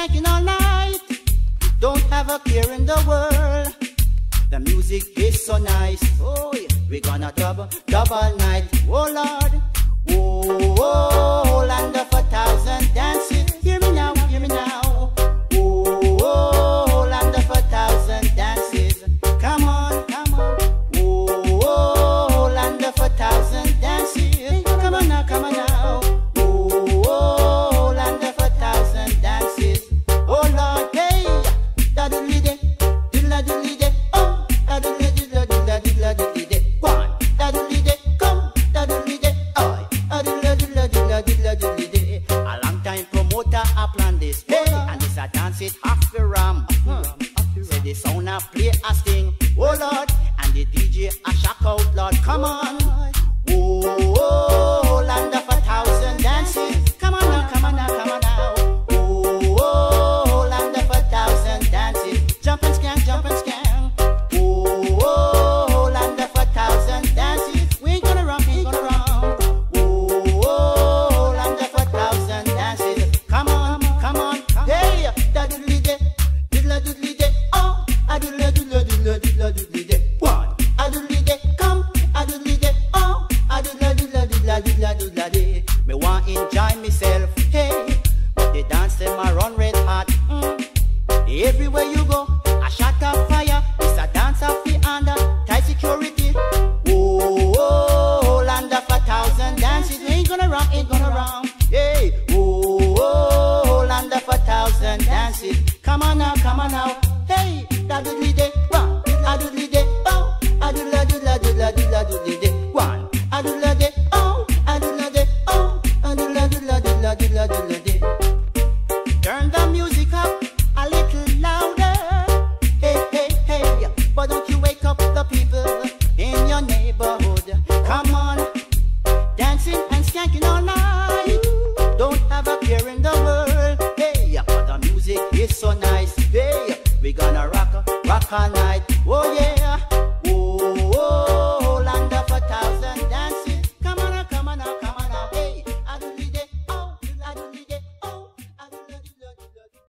skanking all night. Don't have a care in the world. The music is so nice. Oh, yeah. We're gonna double all night. Oh Lord. Oh, oh, land of 1,000 dances. Hear me now, hear me now. Oh, oh, land of 1,000 dances. Come on, come on. Oh, oh, land of 1,000 dances. Come on now, come on now. Oh, oh, land of 1,000 dances. Oh Lord, hey, da doodly day, diddla doodly day. Oh, da doodly diddla diddla diddla doodly day. One, da doodly day, come, da doodly day. Oh, da doodla diddla diddla diddla doodly day. A long time promoter a plan this, hey, and this a dance it half the ram. Say the sound a play a sting, oh Lord, and the DJ a shock out, Lord. Come on. Oh, oh, land of 1,000 dances. Come on now, come on now, come on now. Oh, oh, land of 1,000 dances. Jump and scan, jump and scan. Oh, oh, land of 1,000 dances. We ain't gonna run, ain't gonna run. Oh, oh, land of 1,000 dances. Come on, come on. Hey, da doodly day, diddla doodly day. Oh, a doodla doodla doodla doodla doodly day. One, a doodly day, come, a doodly day. Oh, a doodla doodla doodla doodla doodla day. Me want enjoy myself, hey. But the dance them a run red hot. Everywhere you go, a shot of fire. It's a dance of the under tight security. Oh, oh, land of 1,000 dances. We ain't gonna run, ain't gonna run. Hey, oh, oh, land of 1,000 dances. Come on now, come on now. Hey, da doodly day, one, a doodly day, oh, a doodla doodla doodla doodla doodly day. One, a doodla day, oh, a doodla day, oh, a doodla doodla doodla doodla doodla day. Turn the music up a little louder. Hey, hey, hey, but don't you wake up the people in your neighborhood. Come on, dancing and skanking all night. Don't have a care in the world. Hey, but the music is so nice. Hey, we gonna rock all night. Oh yeah.